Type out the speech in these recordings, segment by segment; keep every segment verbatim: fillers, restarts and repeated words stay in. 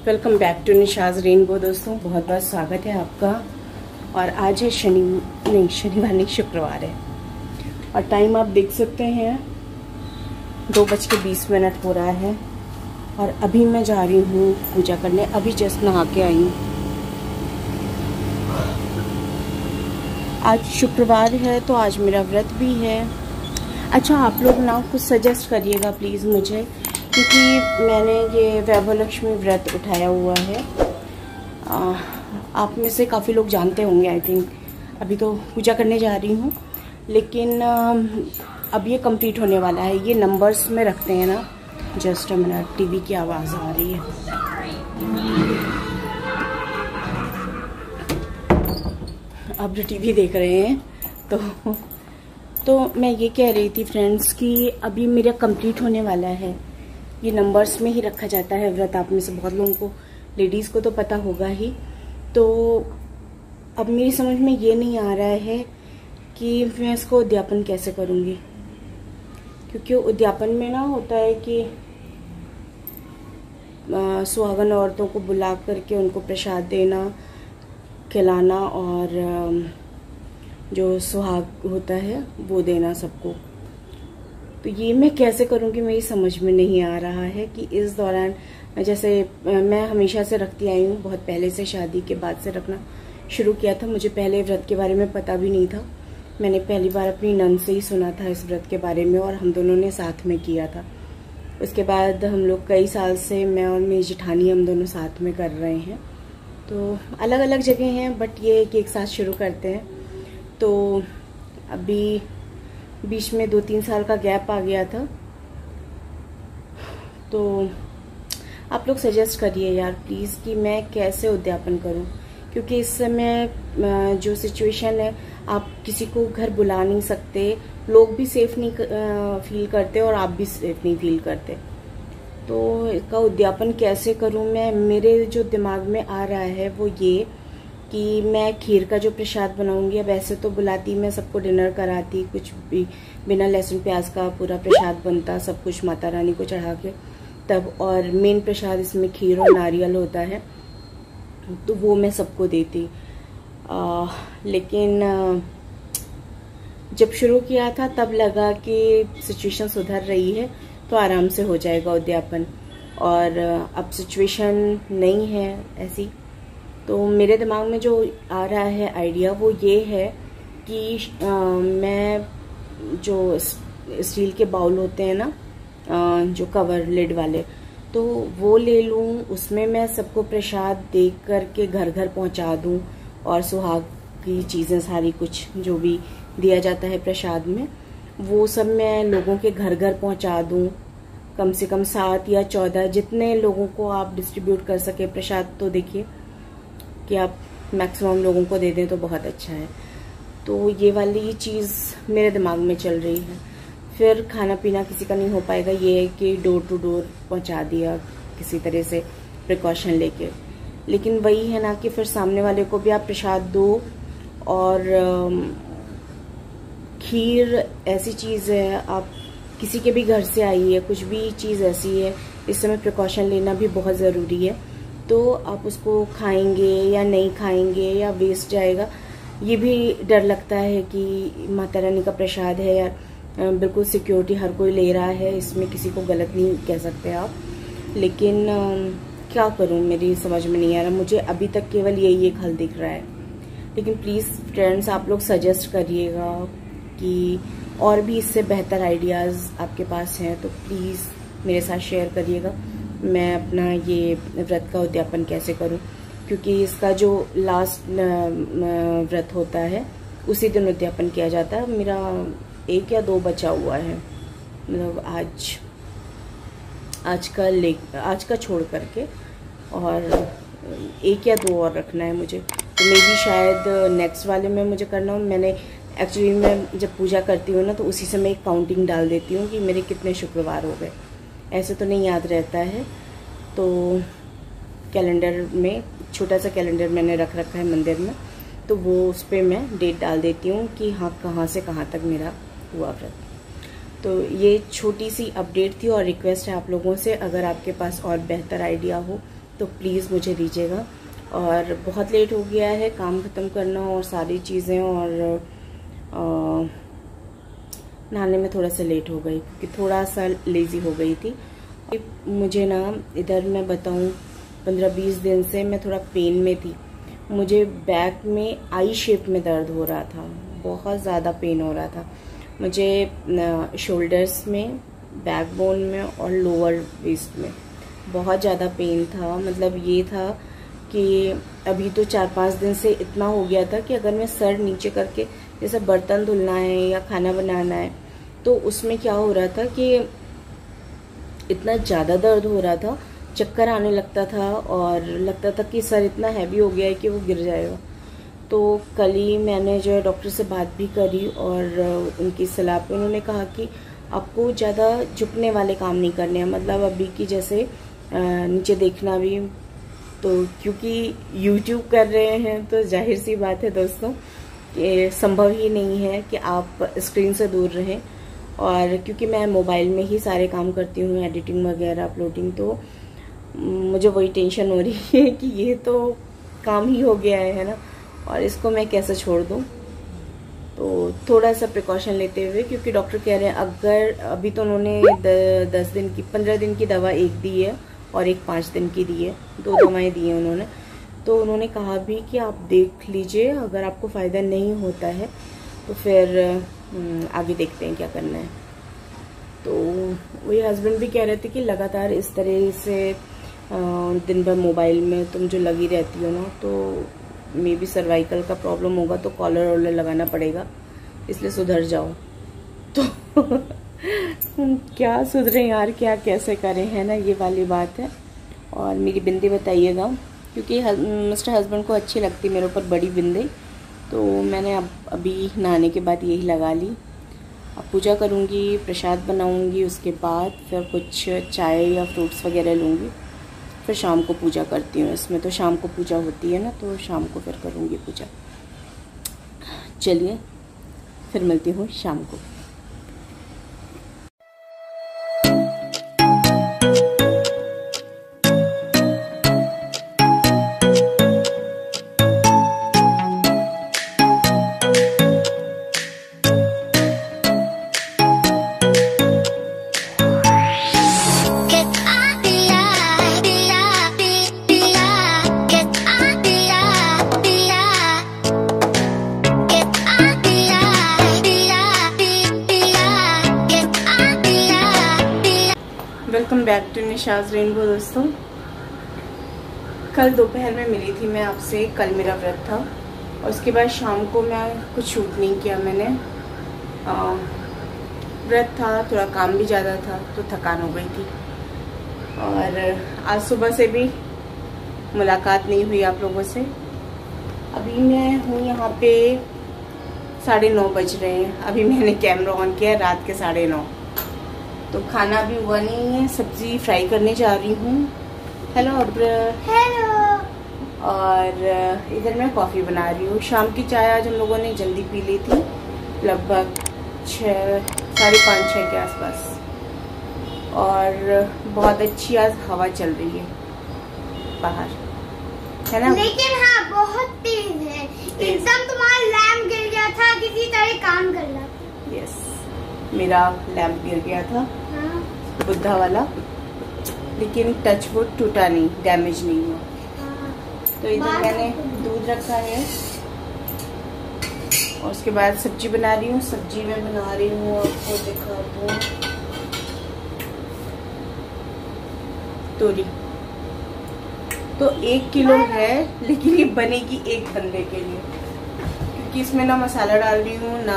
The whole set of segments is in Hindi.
Welcome back to Nisha's Rainbow. दोस्तों बहुत बहुत स्वागत है आपका। और आज है शनि नहीं शनिवार नहीं शुक्रवार है और टाइम आप देख सकते हैं दो बज के बीस मिनट हो रहा है और अभी मैं जा रही हूँ पूजा करने। अभी जस्ट नहा के आई हूँ। आज शुक्रवार है तो आज मेरा व्रत भी है। अच्छा, आप लोग ना कुछ सजेस्ट करिएगा प्लीज़ मुझे, क्योंकि मैंने ये वैभव लक्ष्मी व्रत उठाया हुआ है। आ, आप में से काफ़ी लोग जानते होंगे आई थिंक। अभी तो पूजा करने जा रही हूँ, लेकिन आ, अब ये कंप्लीट होने वाला है। ये नंबर्स में रखते हैं ना। जस्ट अ मिनट, टीवी की आवाज़ आ रही है। अब टीवी देख रहे हैं तो तो मैं ये कह रही थी फ्रेंड्स कि अभी मेरा कंप्लीट होने वाला है। ये नंबर्स में ही रखा जाता है व्रत। आप में से बहुत लोगों को, लेडीज़ को तो पता होगा ही। तो अब मेरी समझ में ये नहीं आ रहा है कि मैं इसको उद्यापन कैसे करूँगी, क्योंकि उद्यापन में ना होता है कि सुहागन औरतों को बुला करके उनको प्रसाद देना, खिलाना और जो सुहाग होता है वो देना सबको। तो ये मैं कैसे करूँगी मेरी समझ में नहीं आ रहा है कि इस दौरान, जैसे मैं हमेशा से रखती आई हूँ, बहुत पहले से शादी के बाद से रखना शुरू किया था। मुझे पहले व्रत के बारे में पता भी नहीं था। मैंने पहली बार अपनी नंद से ही सुना था इस व्रत के बारे में और हम दोनों ने साथ में किया था। उसके बाद हम लोग कई साल से, मैं और मेरी जेठानी, हम दोनों साथ में कर रहे हैं। तो अलग अलग जगह हैं, बट ये कि एक साथ शुरू करते हैं। तो अभी बीच में दो तीन साल का गैप आ गया था। तो आप लोग सजेस्ट करिए यार प्लीज़ कि मैं कैसे उद्यापन करूं, क्योंकि इस समय जो सिचुएशन है, आप किसी को घर बुला नहीं सकते, लोग भी सेफ नहीं फील करते और आप भी सेफ नहीं फील करते। तो इसका उद्यापन कैसे करूं मैं? मेरे जो दिमाग में आ रहा है वो ये कि मैं खीर का जो प्रसाद बनाऊंगी। अब ऐसे तो बुलाती, मैं सबको डिनर कराती, कुछ भी बिना लहसुन प्याज का पूरा प्रसाद बनता, सब कुछ माता रानी को चढ़ा के तब। और मेन प्रसाद इसमें खीर और नारियल होता है, तो वो मैं सबको देती। आ, लेकिन आ, जब शुरू किया था तब लगा कि सिचुएशन सुधर रही है तो आराम से हो जाएगा उद्यापन, और अब सिचुएशन नहीं है ऐसी। तो मेरे दिमाग में जो आ रहा है आइडिया वो ये है कि आ, मैं जो स्टील के बाउल होते हैं ना, आ, जो कवर लिड वाले, तो वो ले लूँ। उसमें मैं सबको प्रसाद दे करके घर घर पहुंचा दूँ, और सुहाग की चीज़ें सारी कुछ जो भी दिया जाता है प्रसाद में, वो सब मैं लोगों के घर घर पहुंचा दूँ। कम से कम सात या चौदह, जितने लोगों को आप डिस्ट्रीब्यूट कर सके प्रसाद। तो देखिए कि आप मैक्सिमम लोगों को दे दें तो बहुत अच्छा है। तो ये वाली चीज़ मेरे दिमाग में चल रही है। फिर खाना पीना किसी का नहीं हो पाएगा, ये है कि डोर टू डोर पहुंचा दिया किसी तरह से प्रिकॉशन लेके। लेकिन वही है ना कि फिर सामने वाले को भी आप प्रसाद दो। और खीर ऐसी चीज़ है, आप किसी के भी घर से आई है, कुछ भी चीज़ ऐसी है, इस समय प्रिकॉशन लेना भी बहुत ज़रूरी है। तो आप उसको खाएंगे या नहीं खाएंगे या वेस्ट जाएगा, ये भी डर लगता है कि माता रानी का प्रसाद है या बिल्कुल सिक्योरिटी हर कोई ले रहा है, इसमें किसी को गलत नहीं कह सकते आप। लेकिन क्या करूं, मेरी समझ में नहीं आ रहा। मुझे अभी तक केवल यही एक हल दिख रहा है। लेकिन प्लीज़ फ्रेंड्स, आप लोग सजेस्ट करिएगा कि और भी इससे बेहतर आइडियाज़ आपके पास हैं तो प्लीज़ मेरे साथ शेयर करिएगा। मैं अपना ये व्रत का उद्यापन कैसे करूं, क्योंकि इसका जो लास्ट व्रत होता है उसी दिन उद्यापन किया जाता है। मेरा एक या दो बचा हुआ है, मतलब आज आज का ले आज का छोड़ करके, और एक या दो और रखना है मुझे। तो मे भी शायद नेक्स्ट वाले में मुझे करना हो। मैंने एक्चुअली मैं जब पूजा करती हूँ ना तो उसी समय एक काउंटिंग डाल देती हूँ कि मेरे कितने शुक्रवार हो गए। ऐसे तो नहीं याद रहता है, तो कैलेंडर में, छोटा सा कैलेंडर मैंने रख रखा है मंदिर में, तो वो उस पर मैं डेट डाल देती हूँ कि हाँ कहाँ से कहाँ तक मेरा हुआ व्रत। तो ये छोटी सी अपडेट थी और रिक्वेस्ट है आप लोगों से, अगर आपके पास और बेहतर आइडिया हो तो प्लीज़ मुझे दीजिएगा। और बहुत लेट हो गया है काम ख़त्म करना और सारी चीज़ें, और नहाने में थोड़ा सा लेट हो गई क्योंकि थोड़ा सा लेज़ी हो गई थी। मुझे ना इधर मैं बताऊं पंद्रह बीस दिन से मैं थोड़ा पेन में थी। मुझे बैक में आई शेप में दर्द हो रहा था, बहुत ज़्यादा पेन हो रहा था मुझे शोल्डर्स में, बैकबोन में और लोअर वेस्ट में बहुत ज़्यादा पेन था। मतलब ये था कि अभी तो चार पाँच दिन से इतना हो गया था कि अगर मैं सर नीचे करके जैसे बर्तन धुलना है या खाना बनाना है तो उसमें क्या हो रहा था कि इतना ज़्यादा दर्द हो रहा था, चक्कर आने लगता था और लगता था कि सर इतना हैवी हो गया है कि वो गिर जाएगा। तो कल ही मैंने जो है डॉक्टर से बात भी करी और उनकी सलाह पे उन्होंने कहा कि आपको ज़्यादा झुकने वाले काम नहीं करने हैं, मतलब अभी की जैसे नीचे देखना भी, तो क्योंकि यूट्यूब कर रहे हैं तो जाहिर सी बात है दोस्तों कि संभव ही नहीं है कि आप स्क्रीन से दूर रहें। और क्योंकि मैं मोबाइल में ही सारे काम करती हूँ, एडिटिंग वगैरह अपलोडिंग, तो मुझे वही टेंशन हो रही है कि ये तो काम ही हो गया है ना, और इसको मैं कैसे छोड़ दूँ। तो थोड़ा सा प्रिकॉशन लेते हुए, क्योंकि डॉक्टर कह रहे हैं अगर अभी तो उन्होंने द, दस दिन की पंद्रह दिन की दवा एक दी है और एक पाँच दिन की दी है, दो दवाएं दी हैं उन्होंने। तो उन्होंने कहा भी कि आप देख लीजिए, अगर आपको फ़ायदा नहीं होता है तो फिर आगे देखते हैं क्या करना है। तो वही हस्बैंड भी कह रहे थे कि लगातार इस तरह से दिन भर मोबाइल में तुम जो लगी रहती हो ना, तो मे बी सर्वाइकल का प्रॉब्लम होगा, तो कॉलर वॉलर लगाना पड़ेगा, इसलिए सुधर जाओ। तो क्या सुधरे यार, क्या कैसे करें, है ना, ये वाली बात है। और मेरी बिंदी बताइएगा, क्योंकि मिस्टर हस्बैंड को अच्छी लगती मेरे ऊपर बड़ी बिंदी, तो मैंने अब अभी नहाने के बाद यही लगा ली। अब पूजा करूँगी, प्रसाद बनाऊँगी, उसके बाद फिर कुछ चाय या फ्रूट्स वगैरह लूँगी, फिर शाम को पूजा करती हूँ। इसमें तो शाम को पूजा होती है ना, तो शाम को फिर करूँगी पूजा। चलिए फिर मिलती हूँ शाम को। Welcome back to Nisha's Rainbow. दोस्तों, कल दोपहर में मिली थी मैं आपसे, कल मेरा व्रत था और उसके बाद शाम को मैं कुछ शूट नहीं किया मैंने। व्रत था, थोड़ा काम भी ज़्यादा था तो थकान हो गई थी। और आज सुबह से भी मुलाकात नहीं हुई आप लोगों से। अभी मैं हूँ यहाँ पे, साढ़े नौ बज रहे हैं, अभी मैंने कैमरा ऑन किया रात के साढ़े नौ। तो खाना भी हुआ नहीं है, सब्जी फ्राई करने जा रही हूँ। हेलो अब्र। हेलो। और इधर मैं कॉफ़ी बना रही हूँ। शाम की चाय आज हम लोगों ने जल्दी पी ली थी, लगभग छः साढ़े पाँच छः के आसपास। और बहुत अच्छी आज हवा चल रही है बाहर, है ना? लेकिन हाँ बहुत तेज है, एकदम तुम्हारा लैम्प गिर गया था, किसी तरह काम कर रहा था। यस, मेरा लैम्प गिर गया था, हाँ। बुद्धा वाला, लेकिन टच वुड टूटा नहीं, डैमेज नहीं हुआ। हाँ। तो इधर मैंने दूध रखा है और उसके बाद सब्जी बना रही हूँ। सब्जी में बना रही हूँ, आपको दिखा दूँ, तोरी। तो एक किलो है लेकिन ये बनेगी एक बंदे के लिए, क्योंकि इसमें ना मसाला डाल रही हूँ ना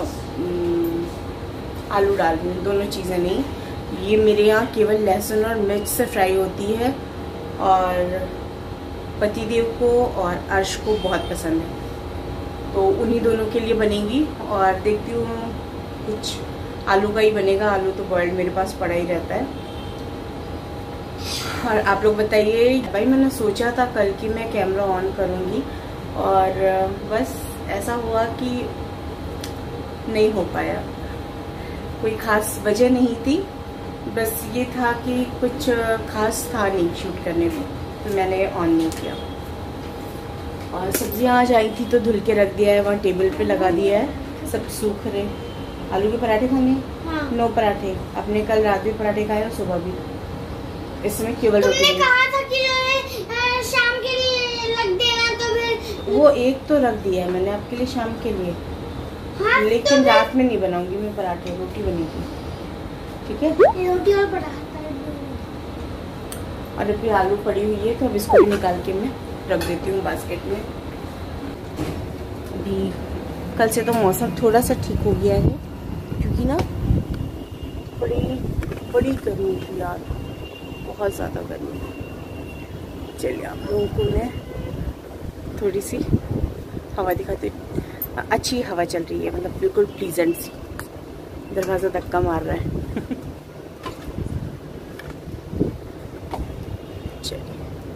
आलू डाल रही हूँ, दोनों चीज़ें नहीं। ये मेरे यहाँ केवल लहसुन और मिर्च से फ्राई होती है और पतिदेव को और अर्श को बहुत पसंद है, तो उन्हीं दोनों के लिए बनेगी। और देखती हूँ कुछ आलू का ही बनेगा, आलू तो बॉइल्ड मेरे पास पड़ा ही रहता है। और आप लोग बताइए। भाई मैंने सोचा था कल कि मैं कैमरा ऑन करूँगी और बस ऐसा हुआ कि नहीं हो पाया। कोई ख़ास वजह नहीं थी, बस ये था कि कुछ खास था नहीं शूट करने में, तो मैंने ऑन नहीं किया। और सब्जियां आज आई थी तो धुल के रख दिया है, वहाँ टेबल पे लगा दिया है, सब सूख रहे। आलू के पराठे खाने? हाँ। नो पराठे। आपने कल रात भी पराठे खाए और सुबह भी। इसमें केवल रोटी। तुमने कहा था कि शाम के लिए रख देना, तो फिर वो एक तो रख दिया है मैंने आपके लिए शाम के लिए। हाँ, लेकिन तो रात में नहीं बनाऊंगी मैं पराठे, रोटी बनेगी, ठीक है? रोटी और पराठा। और अभी आलू पड़ी हुई है तो अब इसको भी निकाल के मैं रख देती हूँ बास्केट में। अभी कल से तो मौसम थोड़ा सा ठीक हो गया है, क्योंकि ना बड़ी बड़ी गर्मी थी यार, बहुत ज़्यादा गर्मी। चलिए आप लोगों को मैं थोड़ी सी हवा दिखाती। अच्छी हवा चल रही है, मतलब बिल्कुल प्लीजेंट सी। दरवाज़ा धक्का मार रहा है। चलिए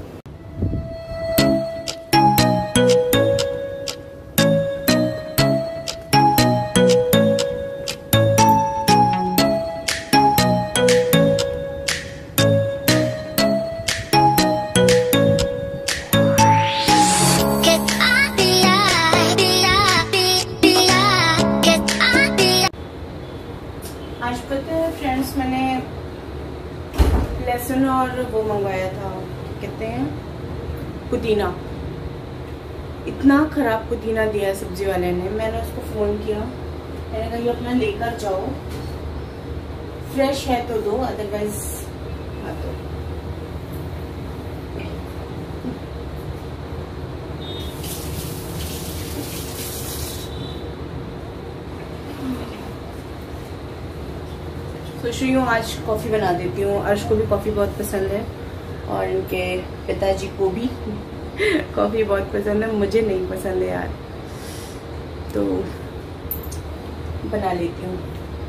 आज पता है फ्रेंड्स, मैंने लहसुन और वो मंगवाया था, कहते हैं पुदीना। इतना खराब पुदीना दिया है सब्जी वाले ने। मैंने उसको फ़ोन किया, मैंने कहा ये अपना लेकर जाओ, फ्रेश है तो दो, अदरवाइज मत दो। सोच रही हूँ आज कॉफ़ी बना देती हूँ। अर्श को भी कॉफ़ी बहुत पसंद है और इनके पिताजी को भी कॉफ़ी बहुत पसंद है, मुझे नहीं पसंद है यार, तो बना लेती हूँ।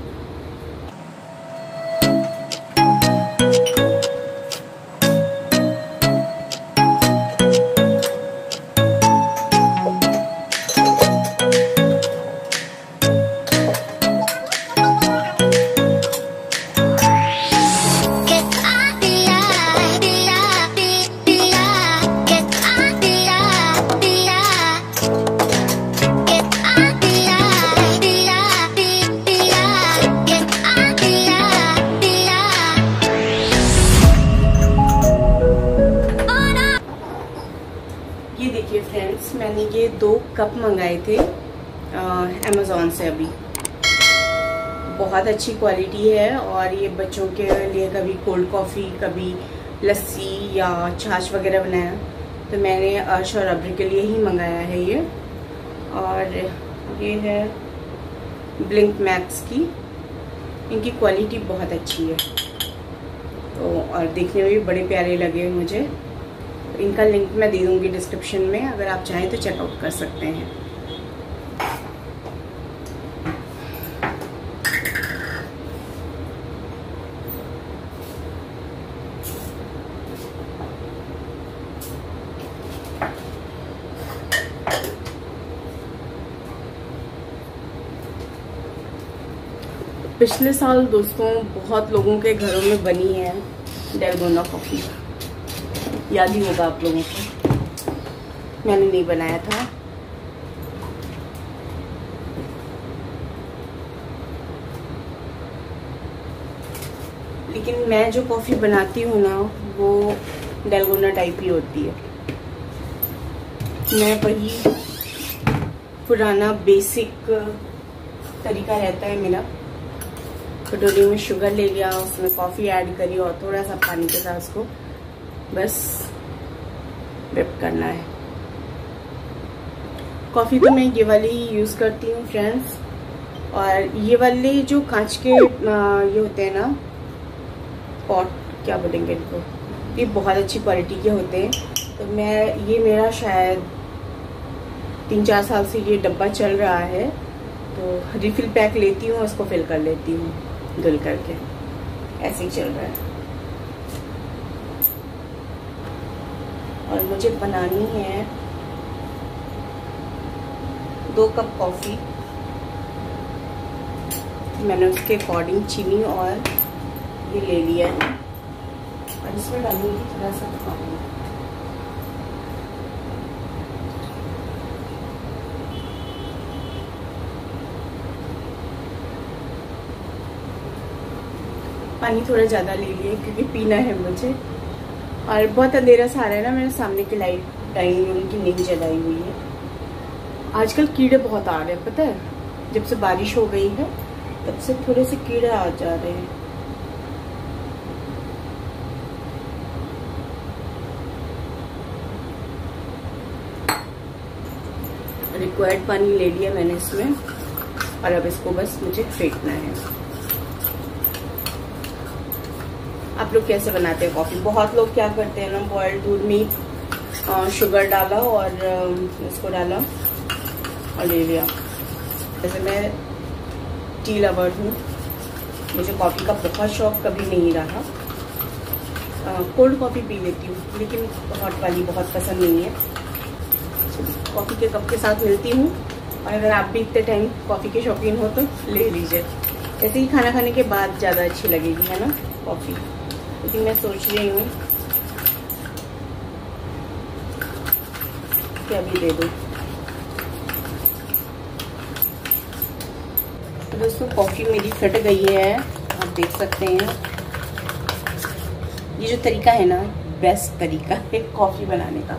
ये देखिए फ्रेंड्स, मैंने ये दो कप मंगाए थे अमेज़ॉन से अभी। बहुत अच्छी क्वालिटी है और ये बच्चों के लिए कभी कोल्ड कॉफ़ी, कभी लस्सी या छाछ वगैरह बनाया, तो मैंने अर्श और अब्र के लिए ही मंगाया है ये। और ये है ब्लिंक मैक्स की, इनकी क्वालिटी बहुत अच्छी है, तो और देखने में भी बड़े प्यारे लगे मुझे। इनका लिंक मैं दे दूंगी डिस्क्रिप्शन में, अगर आप चाहें तो चेकआउट कर सकते हैं। पिछले साल दोस्तों बहुत लोगों के घरों में बनी है डैलगोना कॉफ़ी, याद ही होगा आप लोगों को। मैंने नहीं बनाया था, लेकिन मैं जो कॉफ़ी बनाती हूँ ना वो डैलगोना टाइप ही होती है। मैं वही पुराना बेसिक तरीका रहता है मेरा। कटोरी में शुगर ले लिया, उसमें कॉफ़ी ऐड करी और थोड़ा सा पानी के साथ उसको बस व्हिप करना है। कॉफ़ी तो मैं ये वाली ही यूज़ करती हूँ फ्रेंड्स। और ये वाले जो कांच के ये होते हैं ना पॉट, क्या बोलेंगे इनको, ये बहुत अच्छी क्वालिटी के होते हैं। तो मैं ये मेरा शायद तीन चार साल से ये डब्बा चल रहा है, तो रिफिल पैक लेती हूँ, उसको फिल कर लेती हूँ धुल करके, ऐसे ही चल रहा है। और मुझे बनानी है दो कप कॉफ़ी। मैंने उसके अकॉर्डिंग चीनी और ये ले लिया है और इसमें डालूंगी थोड़ा सा पानी। पानी थोड़ा ज़्यादा ले लिया क्योंकि पीना है मुझे। और बहुत अंधेरा सा आ रहा है ना, मेरे सामने की लाइट डाइनिंग रूम की नहीं जलाई हुई है। आजकल कीड़े बहुत आ रहे हैं, पता है, जब से बारिश हो गई है तब से थोड़े से कीड़े आ जा रहे हैं। रिक्वायर्ड पानी ले लिया मैंने इसमें और अब इसको बस मुझे फेंटना है। आप लोग कैसे बनाते हैं कॉफी? बहुत लोग क्या करते हैं ना, बॉइल्ड दूध में शुगर डाला और इसको डाला और ले लिया। जैसे मैं टी लवर हूँ, मुझे कॉफी का बहुत शौक कभी नहीं रहा। कोल्ड कॉफी पी लेती हूँ लेकिन हॉट वाली बहुत पसंद नहीं है। कॉफ़ी के कप के साथ मिलती हूँ और अगर आप भी इतने टाइम कॉफ़ी के शौकीन हो तो ले लीजिए। ऐसे ही खाना खाने के बाद ज़्यादा अच्छी लगेगी, है ना कॉफ़ी। लेकिन मैं सोच रही हूँ कि अभी दे दूँ। तो दोस्तों कॉफ़ी मेरी फट गई है, आप देख सकते हैं। ये जो तरीका है ना, बेस्ट तरीका है कॉफ़ी बनाने का।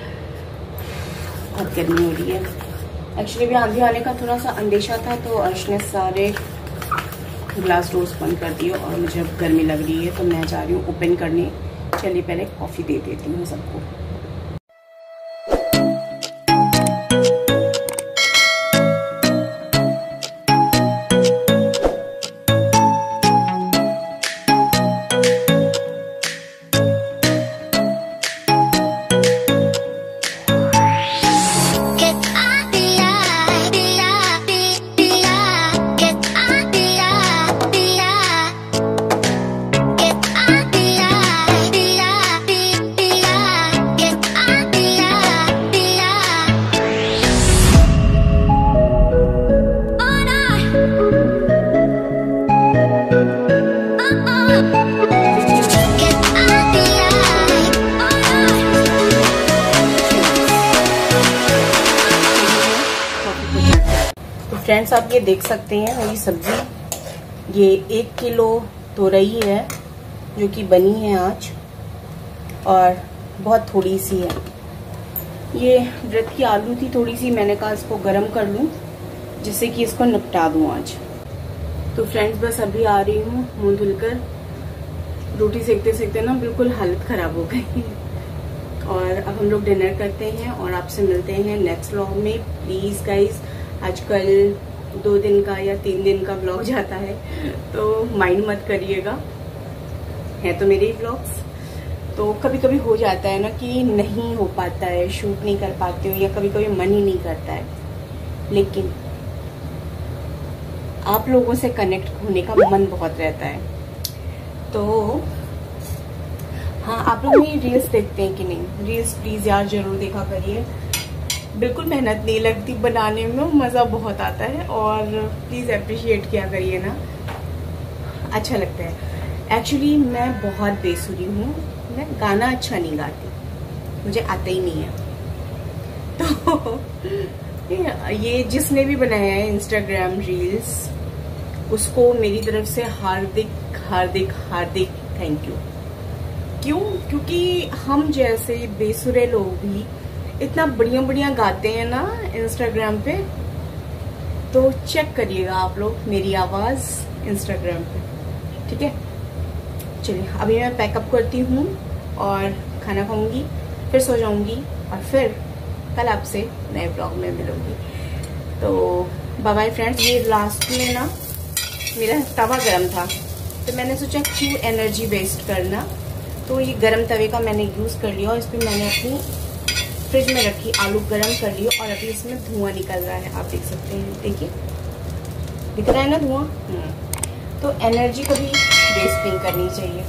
बहुत गर्मी हो रही है। एक्चुअली भी आंधी आने का थोड़ा सा अंदेशा था तो अर्श ने सारे ग्लास डोर्स बंद कर दिए और मुझे अब गर्मी लग रही है तो मैं जा रही हूँ ओपन करने। चलिए पहले कॉफ़ी दे देती हूँ सबको। फ्रेंड्स आप ये देख सकते हैं मेरी सब्जी, ये एक किलो तोरई है जो कि बनी है आज और बहुत थोड़ी सी है। ये व्रत की आलू थी थोड़ी सी, मैंने कहा इसको गरम कर लूं जिससे कि इसको निपटा दूं आज। तो फ्रेंड्स बस अभी आ रही हूँ मुंह धुलकर। रोटी सेकते सेकते ना बिल्कुल हालत खराब हो गई। और अब हम लोग डिनर करते हैं और आपसे मिलते हैं नेक्स्ट व्लॉग में। प्लीज गाइज, आजकल दो दिन का या तीन दिन का व्लॉग जाता है तो माइंड मत करिएगा, है तो मेरे ही व्लॉग्स। तो कभी कभी हो जाता है ना कि नहीं हो पाता है, शूट नहीं कर पाते हो या कभी कभी मन ही नहीं करता है, लेकिन आप लोगों से कनेक्ट होने का मन बहुत रहता है। तो हाँ, आप लोग मेरी रील्स देखते हैं कि नहीं? रील्स प्लीज यार जरूर देखा करिए, बिल्कुल मेहनत नहीं लगती बनाने में, मज़ा बहुत आता है और प्लीज़ अप्रिशिएट किया करिए ना, अच्छा लगता है। एक्चुअली मैं बहुत बेसुरी हूँ, मैं गाना अच्छा नहीं गाती, मुझे आता ही नहीं है। तो ये जिसने भी बनाया है इंस्टाग्राम रील्स, उसको मेरी तरफ से हार्दिक हार्दिक हार्दिक थैंक यू। क्यों? क्योंकि हम जैसे बेसुरे लोग भी इतना बढ़िया बढ़िया गाते हैं ना इंस्टाग्राम पे, तो चेक करिएगा आप लोग मेरी आवाज इंस्टाग्राम पे, ठीक है। चलिए अभी मैं पैकअप करती हूँ और खाना खाऊंगी, फिर सो जाऊंगी और फिर कल आपसे नए ब्लॉग में मिलूंगी। तो बाय बाय फ्रेंड्स। ये लास्ट में ना मेरा तवा गरम था तो मैंने सोचा क्यों एनर्जी वेस्ट करना, तो ये गरम तवे का मैंने यूज कर लिया और इस पर मैंने अपनी फ्रिज में रखी आलू गरम कर लियो और अभी इसमें धुआं निकल रहा है, आप देख सकते हैं, देखिए दिख रहा है ना धुआं। तो एनर्जी कभी वेस्ट नहीं करनी चाहिए।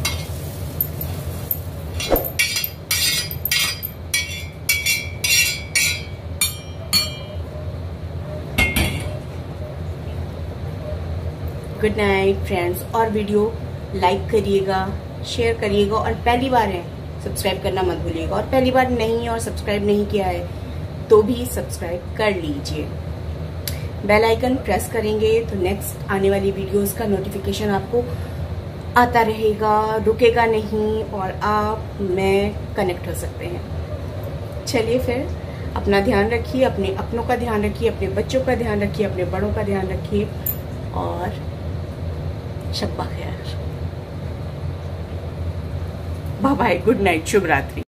Good night friends. और वीडियो लाइक करिएगा, शेयर करिएगा और पहली बार है सब्सक्राइब करना मत भूलिएगा, और पहली बार नहीं और सब्सक्राइब नहीं किया है तो भी सब्सक्राइब कर लीजिए। बेल आइकन प्रेस करेंगे तो नेक्स्ट आने वाली वीडियोस का नोटिफिकेशन आपको आता रहेगा, रुकेगा नहीं और आप मैं कनेक्ट हो सकते हैं। चलिए फिर अपना ध्यान रखिए, अपने अपनों का ध्यान रखिए, अपने बच्चों का ध्यान रखिए, अपने बड़ों का ध्यान रखिए और शब्बा खैर। बाय बाय, गुड नाइट, शुभ रात्रि।